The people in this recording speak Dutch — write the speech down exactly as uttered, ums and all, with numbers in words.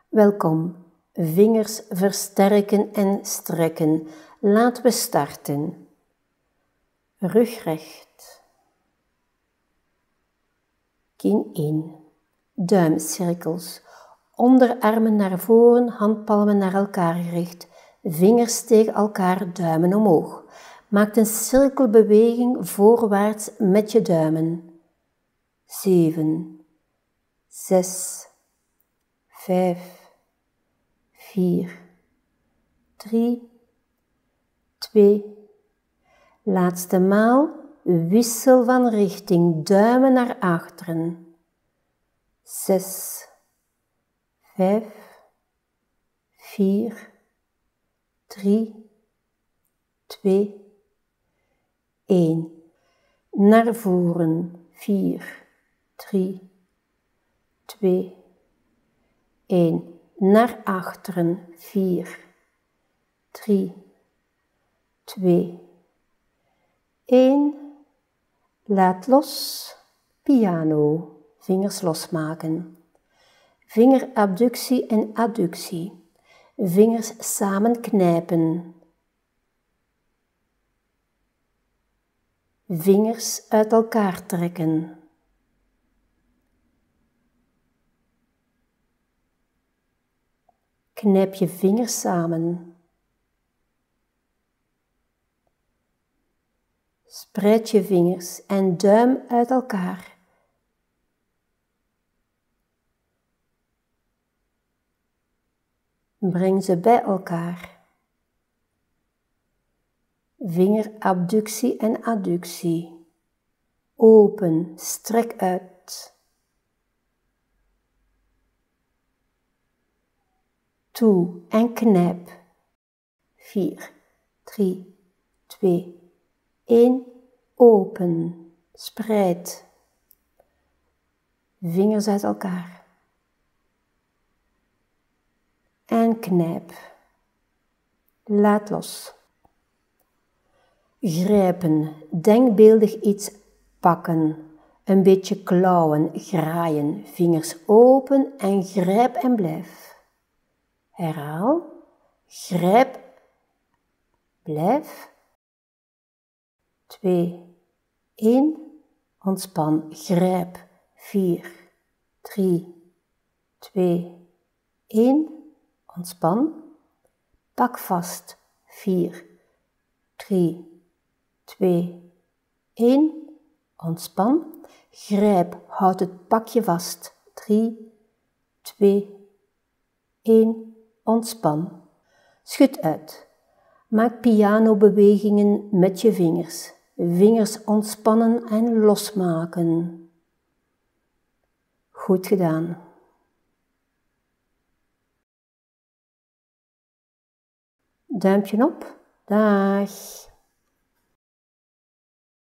Welkom. Vingers versterken en strekken. Laten we starten. Rug recht. Kin in. Duimcirkels. Onderarmen naar voren, handpalmen naar elkaar gericht. Vingers tegen elkaar, duimen omhoog. Maak een cirkelbeweging voorwaarts met je duimen. Zeven, zes, vijf, vier, drie, twee. Laatste maal, wissel van richting, duimen naar achteren. Zes, vijf, vier, drie, twee, één. Naar voren, vier, drie, twee, één. Naar achteren, vier, drie, twee, één. Laat los, piano, vingers losmaken. Vingerabductie en adductie. Vingers samen knijpen. Vingers uit elkaar trekken. Knijp je vingers samen. Spreid je vingers en duim uit elkaar. Breng ze bij elkaar. Vingerabductie en adductie. Open, strek uit. Toe en knijp. vier, drie, twee, één. Open, spreid. Vingers uit elkaar. En knijp. Laat los. Grijpen, denkbeeldig iets pakken. Een beetje klauwen, graaien. Vingers open en grijp en blijf. Herhaal. Grijp. Blijf. twee, één. Ontspan. Grijp. vier, drie, twee, één. Ontspan. Pak vast. vier, drie, twee, één. Ontspan. Grijp. Houd het pakje vast. drie, twee, één. Ontspan. Schud uit. Maak pianobewegingen met je vingers. Vingers ontspannen en losmaken. Goed gedaan. Duimpje op. Dag.